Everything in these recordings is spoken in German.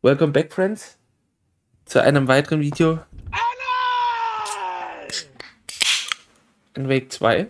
Welcome back, Friends, zu einem weiteren Video in Wake 2.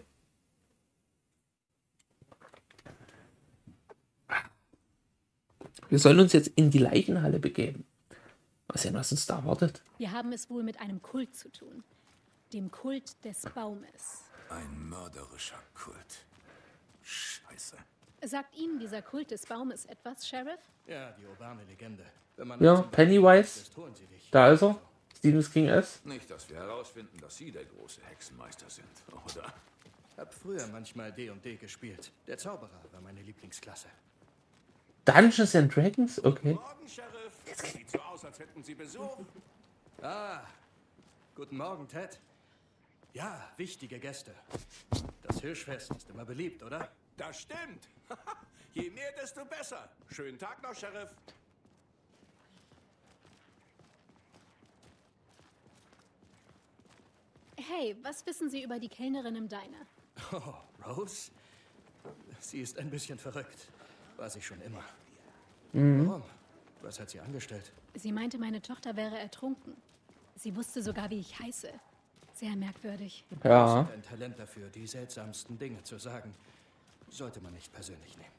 Wir sollen uns jetzt in die Leichenhalle begeben. Mal sehen, was uns da erwartet. Wir haben es wohl mit einem Kult zu tun. Dem Kult des Baumes. Ein mörderischer Kult. Scheiße. Sagt Ihnen dieser Kult des Baumes etwas, Sheriff? Ja, die urbane Legende. Ja, Pennywise. Da ist er. Stephen King S. Nicht, dass wir herausfinden, dass Sie der große Hexenmeister sind, oder? Hab früher manchmal D&D gespielt. Der Zauberer war meine Lieblingsklasse. Dungeons and Dragons? Okay. Morgen, Sheriff. Sieht so aus, als hätten Sie Besuch. Ah, guten Morgen, Ted. Ja, wichtige Gäste. Das Hirschfest ist immer beliebt, oder? Das stimmt. Je mehr, desto besser. Schönen Tag noch, Sheriff. Hey, was wissen Sie über die Kellnerin im Diner? Oh, Rose? Sie ist ein bisschen verrückt. War sie schon immer. Warum? Was hat sie angestellt? Sie meinte, meine Tochter wäre ertrunken. Sie wusste sogar, wie ich heiße. Sehr merkwürdig. Ja. Sie hat ein Talent dafür, die seltsamsten Dinge zu sagen. Sollte man nicht persönlich nehmen.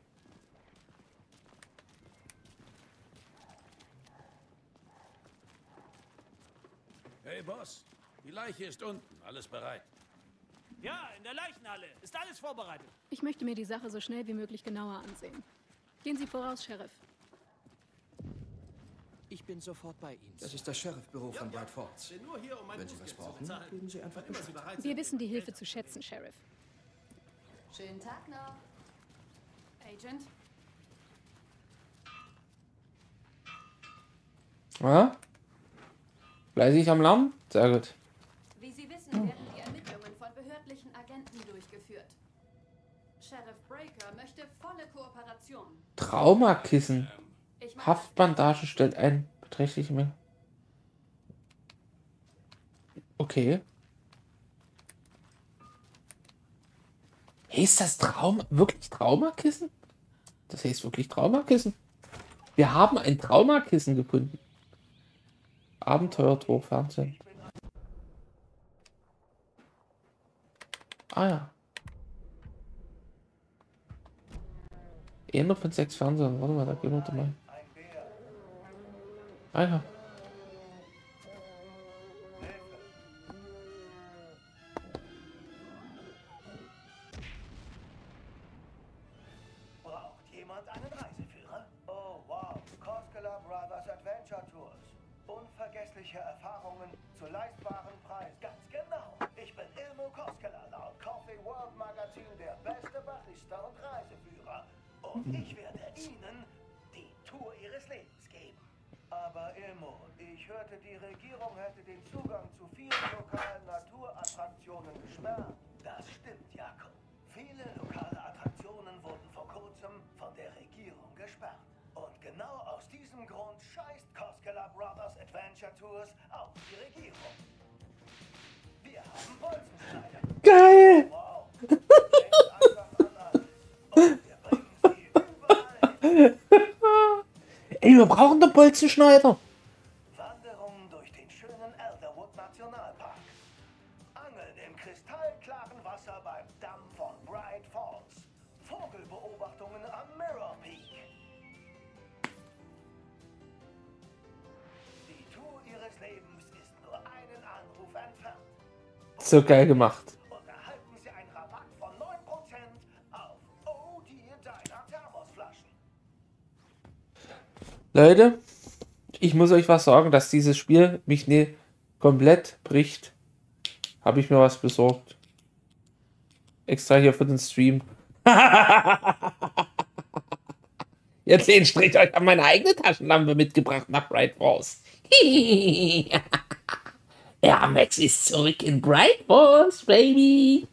Hey Boss, die Leiche ist unten, alles bereit. Ja, in der Leichenhalle. Ist alles vorbereitet. Ich möchte mir die Sache so schnell wie möglich genauer ansehen. Gehen Sie voraus, Sheriff. Ich bin sofort bei Ihnen. Das ist das Sheriffbüro von Bright Falls. bin nur hier, um mein Wenn Sie was Bußgeld zu brauchen, bezahlen. geben Sie einfach Immer Sie Bescheid. bereit Wir sind. wissen die Hilfe zu schätzen, Sheriff. Schönen Tag noch. Agent? Ja. Fleißig am Lernen? Sehr gut. Wie Sie wissen, werden die Ermittlungen von behördlichen Agenten durchgeführt. Sheriff Breaker möchte volle Kooperation. Traumakissen. Ich meine, Haftbandage stellt ein beträchtliche Menge. Okay. Heißt das wirklich Traumakissen? Das heißt wirklich Traumakissen. Wir haben ein Traumakissen gefunden. Abenteuertor Fernsehen. Ah ja. Einer von 6 Fernsehern. Warte mal, da gehen wir doch mal. Ah ja. Braucht jemand einen Reiseführer? Oh wow, Koskela Brothers Adventure Tours. Unvergessliche Erfahrungen zu leistbaren Preisen. Ganz genau. Ich bin Ilmo Koskela, laut Coffee World Magazin der beste Barista und Reiseführer. Und ich werde Ihnen die Tour Ihres Lebens geben. Aber Ilmo, ich hörte, die Regierung hätte den Zugang zu vielen lokalen Naturattraktionen gesperrt. Das stimmt, Jakob. Viele lokale Attraktionen wurden vor kurzem von der Regierung gesperrt. Und genau aus diesem Grund scheißt Koskela Brothers Adventure Tours auf die Regierung. Wir haben Bolzenschneider. Geil! Wow. Denkt einfach an alles. Und wir bringen sie überall hin. Ey, wir brauchen den Bolzenschneider. Wanderungen durch den schönen Elderwood Nationalpark. Angeln im kristallklaren Wasser beim Damm von Bright Falls. Vogelbeobachtungen am Mirror Peak. Die Tour Ihres Lebens ist nur einen Anruf entfernt. So geil gemacht. Und erhalten Sie einen Rabatt von 9% auf Oh Dear Diner Thermosflaschen. Leute, ich muss euch was sagen, dass dieses Spiel mich nicht komplett bricht. Habe ich mir was besorgt. Extra hier für den Stream. Jetzt den Strich euch an meine eigene Taschenlampe mitgebracht nach Bright Falls. Ja, Max ist zurück in Bright Falls, Baby.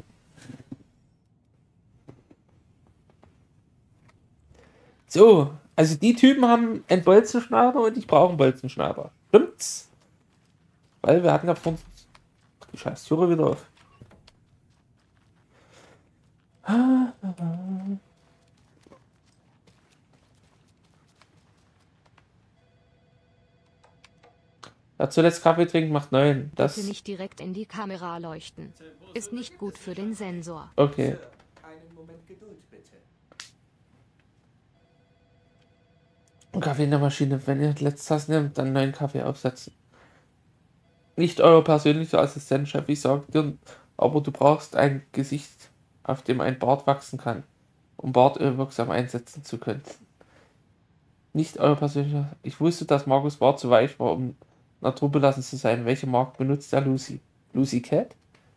So, also die Typen haben einen Bolzenschneider und ich brauche einen Bolzenschneider. Stimmt's? Weil wir hatten ja vorhin die scheiß Türe wieder auf. Wer zuletzt Kaffee trinkt, macht 9. Das. Bitte nicht direkt in die Kamera leuchten. Ist nicht gut für den Sensor. Okay. Einen Moment Geduld, bitte. Kaffee in der Maschine. Wenn ihr letztes nehmt, dann 9 Kaffee aufsetzen. Nicht euer persönlicher Assistent, Chef, ich sag dir, aber du brauchst ein Gesicht, auf dem ein Bart wachsen kann, um Bartöl wirksam einsetzen zu können. Nicht euer persönlicher. Ich wusste, dass Markus Bart zu weich war, um naturbelassen zu sein. Welche Marke benutzt der Lucy? Lucy Cat?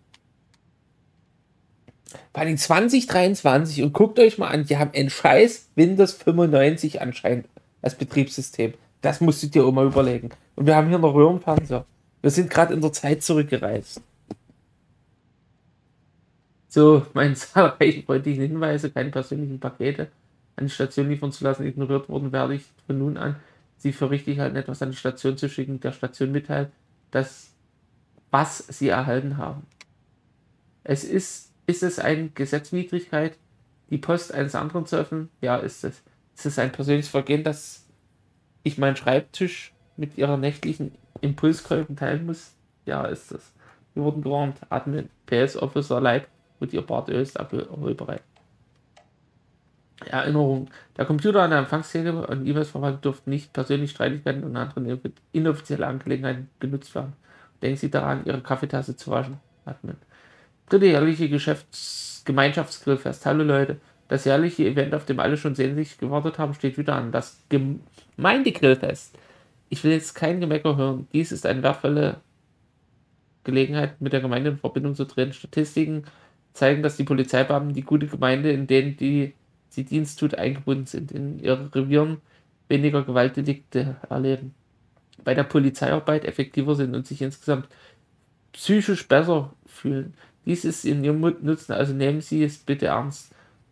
Bei den 2023 und guckt euch mal an, die haben ein scheiß Windows 95 anscheinend als Betriebssystem. Das musst du dir auch mal überlegen. Und wir haben hier noch Röhrenfernseher. Wir sind gerade in der Zeit zurückgereist. So, meine zahlreichen freundlichen Hinweise, keine persönlichen Pakete an die Station liefern zu lassen, ignoriert wurden, werde ich von nun an sie für richtig halten, etwas an die Station zu schicken, der Station mitteilen, was sie erhalten haben. Ist es eine Gesetzwidrigkeit, die Post eines anderen zu öffnen? Ja, ist es. Ist es ein persönliches Vergehen, dass ich meinen Schreibtisch mit ihrer nächtlichen Impulskäufen teilen muss? Ja, ist es. Wir wurden gewarnt. Admin, PS Officer Leib und ihr Bartöl ist abholbereit. Erinnerung. Der Computer an der Empfangszähne und E-Mails-Verwaltung dürften nicht persönlich Streitigkeiten und andere inoffizielle Angelegenheiten genutzt werden. Denken Sie daran, Ihre Kaffeetasse zu waschen. Admin. Dritte jährliche Gemeinschaftsgrillfest. Hallo Leute. Das jährliche Event, auf dem alle schon sehnlich gewartet haben, steht wieder an. Das Gemeindegrillfest. Ich will jetzt kein Gemecker hören. Dies ist eine wertvolle Gelegenheit, mit der Gemeinde in Verbindung zu treten. Statistiken zeigen, dass die Polizeibeamten die gute Gemeinde, in denen sie Dienst tut, eingebunden sind, in ihren Revieren weniger Gewaltdelikte erleben, bei der Polizeiarbeit effektiver sind und sich insgesamt psychisch besser fühlen. Dies ist in ihrem Nutzen, also nehmen Sie es bitte ernst.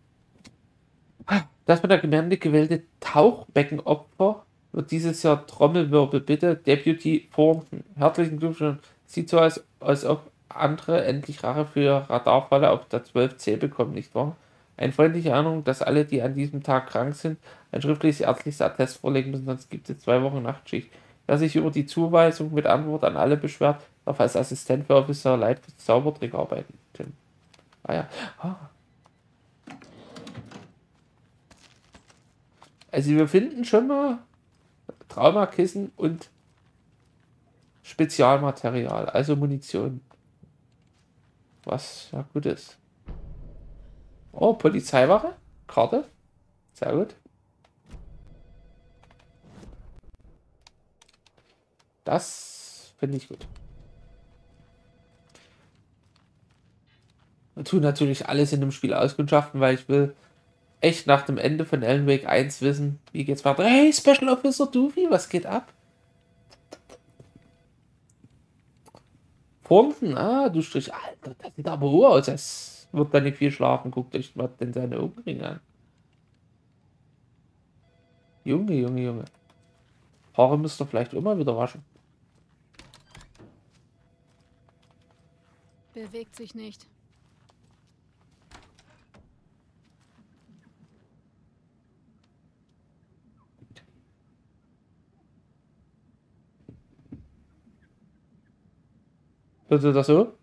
Das von der Gemeinde gewählte Tauchbeckenopfer wird dieses Jahr Trommelwirbel bitte Deputy Thornton. Herzlichen Glückwunsch. Sieht so aus, als ob andere endlich Rache für Radarfalle auf der 12C bekommen, nicht wahr? Eine freundliche Erinnerung, dass alle, die an diesem Tag krank sind, ein schriftliches ärztliches Attest vorlegen müssen, sonst gibt es 2 Wochen Nachtschicht. Wer sich über die Zuweisung mit Antwort an alle beschwert, darf als Assistent für Officer Light für Zaubertrick arbeiten. Ah ja. Ah. Also wir finden schon mal Traumakissen und Spezialmaterial, also Munition. Was ja gut ist. Oh, Polizeiwache? Karte? Sehr gut. Das finde ich gut. Wir tun natürlich alles in dem Spiel auskundschaften, weil ich will echt nach dem Ende von Alan Wake 1 wissen, wie geht's weiter. Hey, Special Officer Doofy, was geht ab? Thornton, du Strich, Alter, das sieht aber hoch aus, es wird da nicht viel schlafen. Guckt euch mal denn seine Augenringe an. Junge, Junge, Junge. Haare müsst ihr vielleicht immer wieder waschen. Bewegt sich nicht. Hört ihr das so?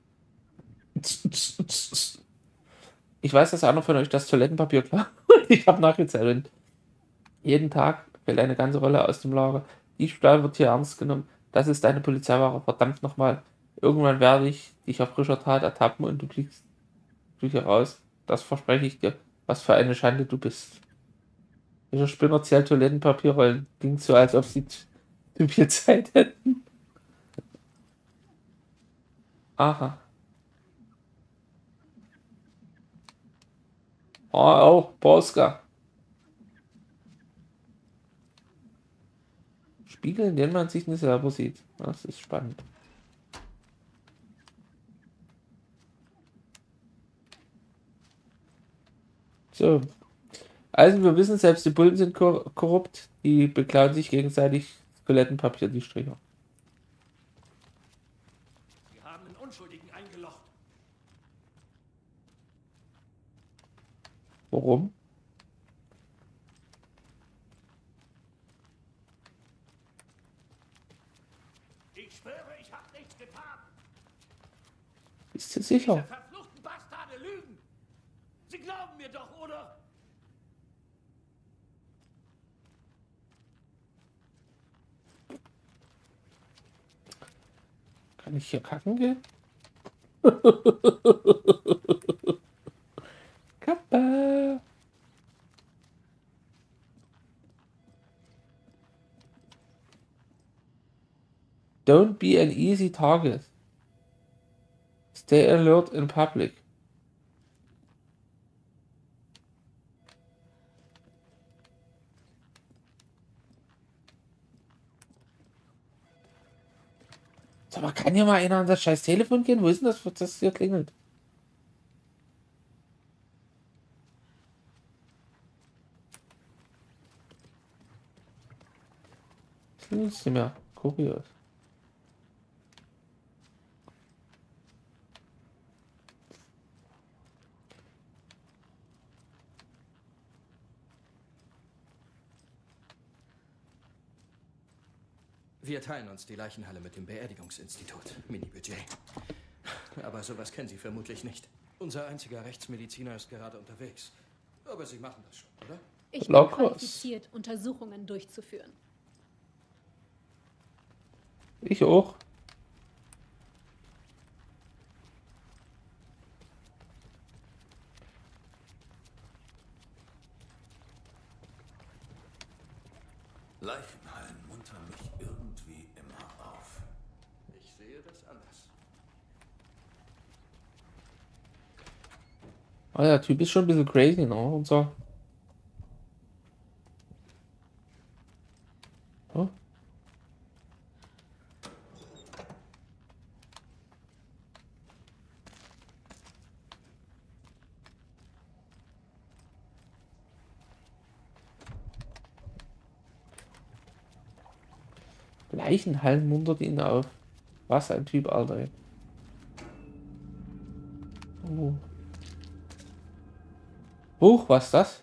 Ich weiß, dass einer von euch das Toilettenpapier klar. Ich habe nachgezählt und jeden Tag fällt eine ganze Rolle aus dem Lager. Die Stahl wird hier ernst genommen. Das ist deine Polizeiware. Verdammt nochmal. Irgendwann werde ich dich auf frischer Tat ertappen und du fliegst hier raus. Das verspreche ich dir. Was für eine Schande du bist. Welcher Spinner zählt Toilettenpapierrollen? Klingt so, als ob sie zu viel Zeit hätten. Aha. Oh, auch Polska. Spiegel, in denen man sich nicht selber sieht. Das ist spannend. So. Also wir wissen, selbst die Bullen sind korrupt. Die beklauen sich gegenseitig Toilettenpapier, die Stricher. Wir haben einen Unschuldigen eingelocht. Warum? Ich schwöre, ich habe nichts getan. Bist du Diese sicher? verfluchten Bastarde lügen. Sie glauben mir doch, oder? Kann ich hier kacken gehen? Kappa. Don't be an easy target. Stay alert in public. Sag mal, kann hier mal einer an das scheiß Telefon gehen? Wo ist denn das, das hier klingelt? Das ist nicht mehr kurios. Wir teilen uns die Leichenhalle mit dem Beerdigungsinstitut. Mini-Budget. Aber sowas kennen Sie vermutlich nicht. Unser einziger Rechtsmediziner ist gerade unterwegs. Aber Sie machen das schon, oder? Ich bin Lockers. qualifiziert, Untersuchungen durchzuführen. Ich auch. Leichenhallen muntern mich irgendwie immer auf. Ich sehe das anders. Ah, der Typ ist schon ein bisschen crazy, ne? Und so. Oh. Leichenhallen muntert ihn auf. Was ein Typ, Alter. Oh. Huch, was ist das?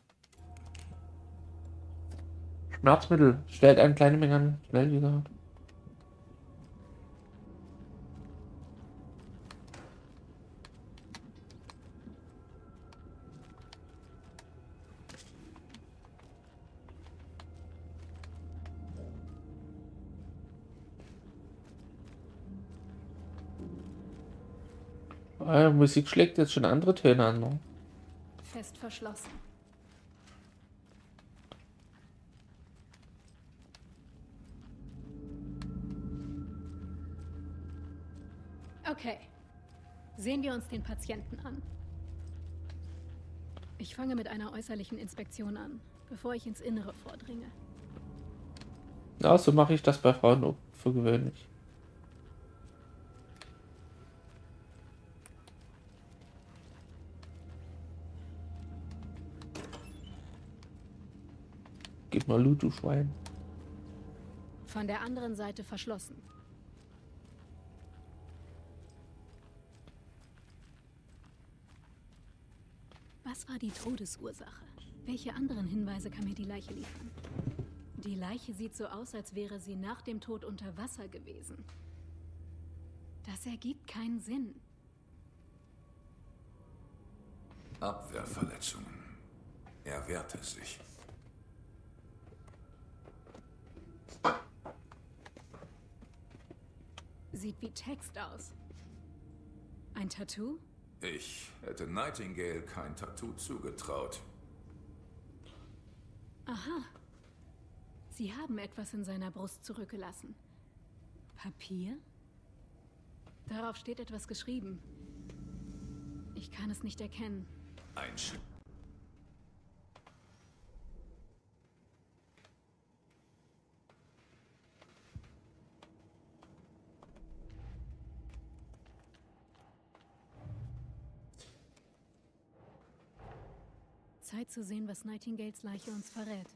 Schmerzmittel. Stellt eine kleine Menge an. Schnell wieder. Musik schlägt jetzt schon andere Töne an. Ne? Fest verschlossen. Okay. Sehen wir uns den Patienten an. Ich fange mit einer äußerlichen Inspektion an, bevor ich ins Innere vordringe. Ja, so mache ich das bei Frauen auch für gewöhnlich. Gib mal Loot, du Schwein. Von der anderen Seite verschlossen. Was war die Todesursache? Welche anderen Hinweise kann mir die Leiche liefern? Die Leiche sieht so aus, als wäre sie nach dem Tod unter Wasser gewesen. Das ergibt keinen Sinn. Abwehrverletzungen. Er wehrte sich. Sieht wie Text aus. Ein Tattoo? Ich hätte Nightingale kein Tattoo zugetraut. Aha. Sie haben etwas in seiner Brust zurückgelassen. Papier? Darauf steht etwas geschrieben. Ich kann es nicht erkennen. Ein Zeit zu sehen, was Nightingales Leiche uns verrät.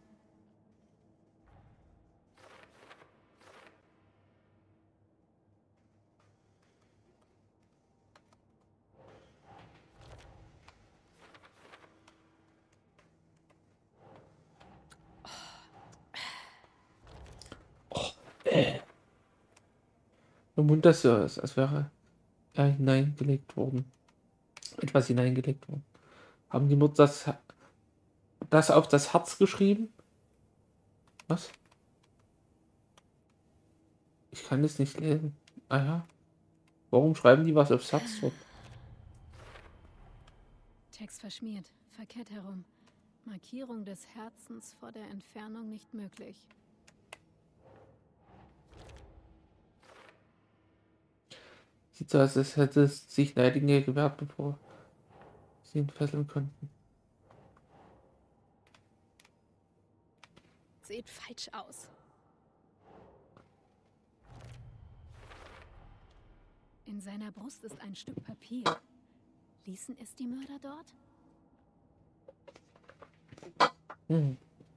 Im Mund, das so ist, als wäre er hineingelegt worden. Etwas hineingelegt worden. Haben die Mutter das auf das Herz geschrieben? Was? Ich kann es nicht lesen. Ah ja. Warum schreiben die was aufs Herz dort? Text verschmiert, verkehrt herum. Markierung des Herzens vor der Entfernung nicht möglich. Sieht so aus, als hätte es sich Nightingale gewehrt, bevor sie ihn fesseln konnten. Sieht falsch aus. In seiner Brust ist ein Stück Papier. Ließen es die Mörder dort? Hm.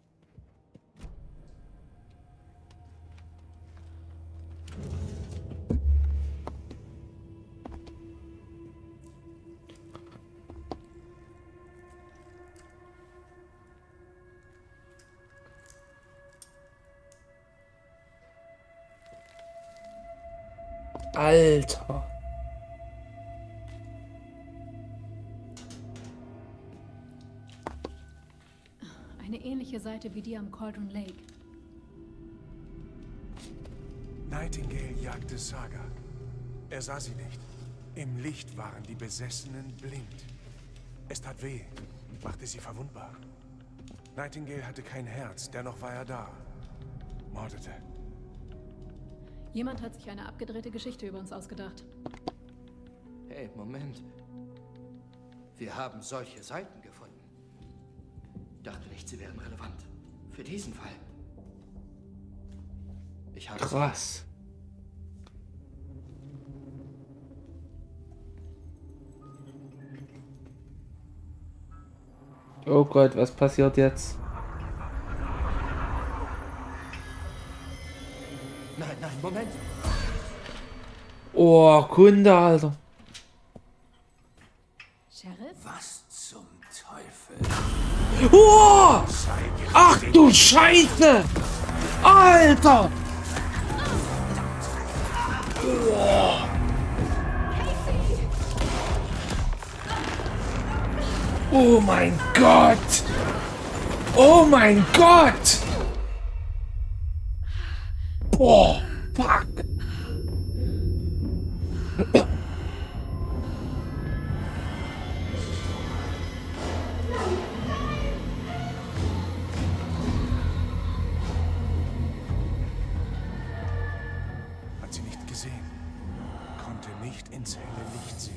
Alter. Eine ähnliche Seite wie die am Cauldron Lake. Nightingale jagte Saga. Er sah sie nicht. Im Licht waren die Besessenen blind. Es tat weh und machte sie verwundbar. Nightingale hatte kein Herz, dennoch war er da. Mordete. Jemand hat sich eine abgedrehte Geschichte über uns ausgedacht. Hey, Moment. Wir haben solche Seiten gefunden. Dachte nicht, sie wären relevant. Für diesen Fall. Ich habe Krass. Oh Gott, was passiert jetzt? Nein, nein, Moment. Oh, Kunde, Alter. Sheriff? Was zum Teufel? Oh! Ach du Scheiße! Alter! Oh. Oh mein Gott! Oh mein Gott! Boah, fuck! Hat sie nicht gesehen. Konnte nicht ins helle Licht sehen.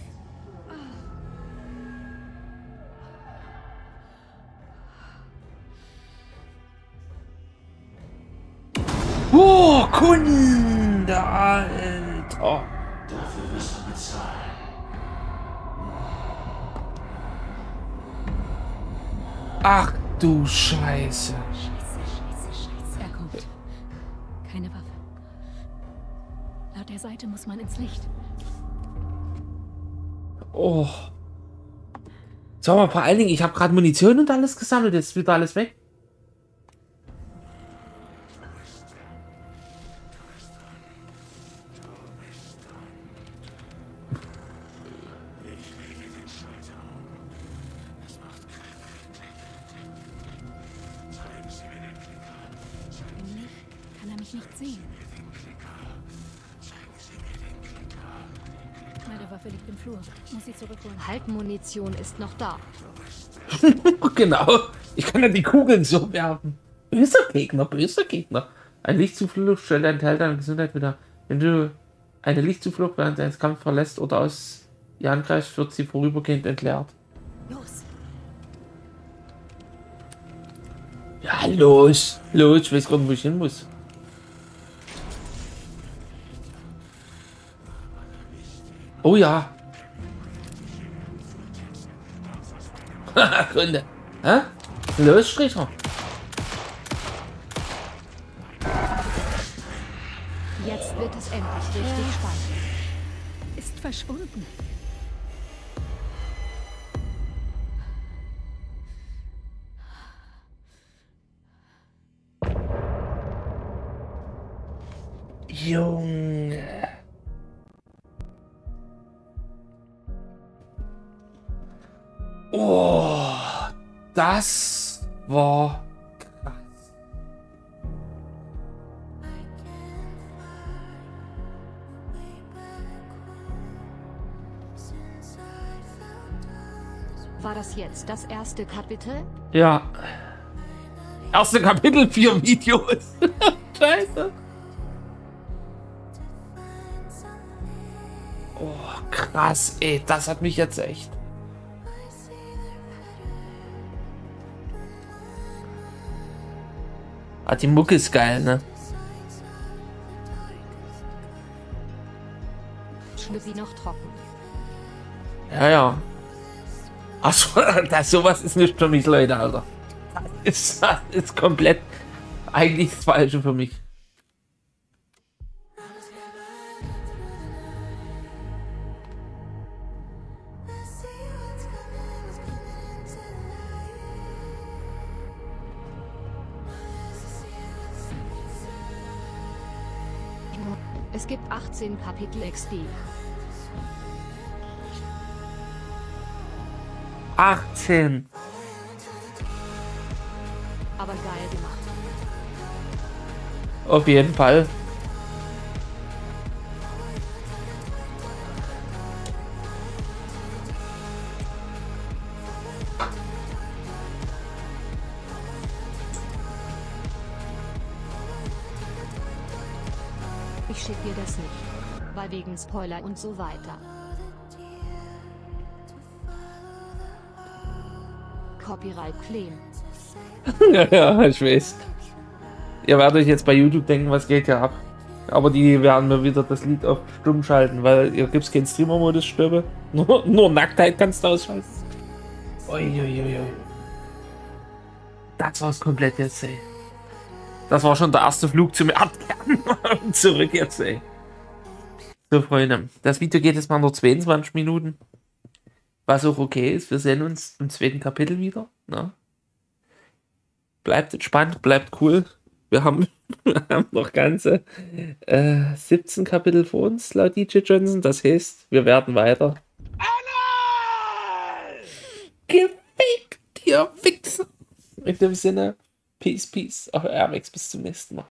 Oh, Kunde, Alter! Dafür wirst du bezahlen. Ach du Scheiße! Scheiße. Er kommt. Keine Waffe. Laut der Seite muss man ins Licht. Oh. Sag mal, vor allen Dingen, ich habe gerade Munition und alles gesammelt, jetzt ist wieder alles weg. Im Licht kann er mich nicht sehen. Meine Waffe liegt im Flur. Muss sie zurückholen. Halbmunition ist noch da. Genau. Ich kann ja die Kugeln so werfen. Böser Gegner, böser Gegner. Ein Lichtzuflucht stellt deinen Teil deiner Gesundheit wieder. Wenn du eine Lichtzuflucht während eines Kampfes verlässt oder aus ihr angreifst, wird sie vorübergehend entleert. Los! Ja, los. Los, ich weiß gerade, wo ich hin muss. Oh ja. Haha, Kunde. Hä? Los, Stricher. Jetzt wird es endlich richtig spannend. Ist verschwunden. Junge. Oh, das war krass. War das jetzt das erste Kapitel? Ja. Erste Kapitel, 4 Videos. Scheiße. Oh, krass, ey. Das hat mich jetzt echt. Ah, die Mucke ist geil, ne? Schlüppi noch trocken. Ja, ja. Achso, sowas ist nicht für mich, Leute, Alter. Das ist komplett eigentlich das Falsche für mich. Es gibt 18 Kapitel XD. 18. Aber geil gemacht. Auf jeden Fall. Ich schick dir das nicht. Weil wegen Spoiler und so weiter. Copyright Claim. Ja, ich weiß. Ihr werdet euch jetzt bei YouTube denken, was geht hier ab. Aber die werden mir wieder das Lied auf stumm schalten, weil hier gibt es keinen Streamer-Modus, Stöbe. Nur Nacktheit kannst du ausschalten. Uiuiui. Das war's komplett jetzt, ey. Das war schon der erste Flug zum Erdkern und zurück jetzt, ey. So, Freunde, das Video geht jetzt mal nur 22 Minuten. Was auch okay ist. Wir sehen uns im zweiten Kapitel wieder. Ne? Bleibt entspannt, bleibt cool. Wir haben noch ganze 17 Kapitel vor uns, laut DJ Johnson. Das heißt, wir werden weiter. Gefickt, ihr Wichser! In dem Sinne, Peace, Peace. Auf RMX, bis zum nächsten Mal.